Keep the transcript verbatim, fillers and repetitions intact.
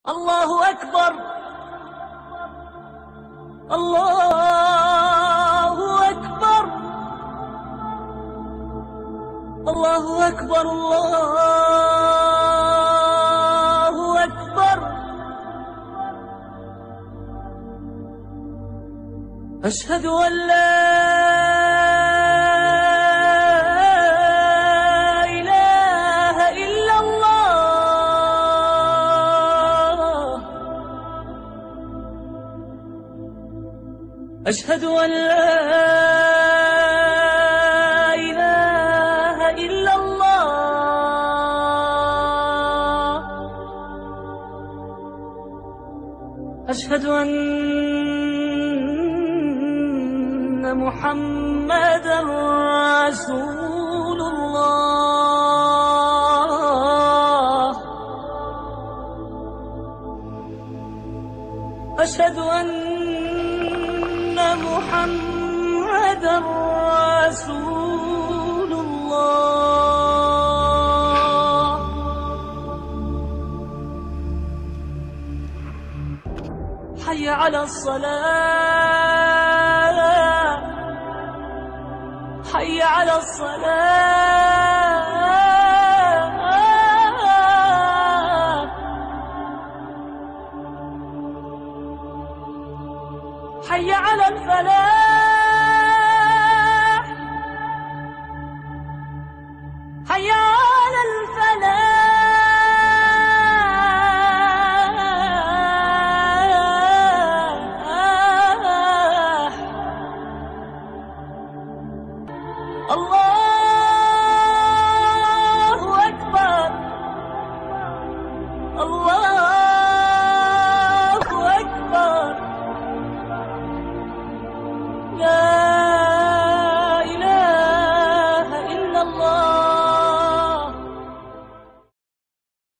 الله أكبر. الله أكبر. الله أكبر. الله أكبر. أشهد أن لا إله إلا الله. أشهد أن لا إله إلا الله. أشهد أن محمدًا رسول الله. أشهد أن محمدًا رسول الله. حي على الصلاة. حي على الصلاة. حي على الفلاح.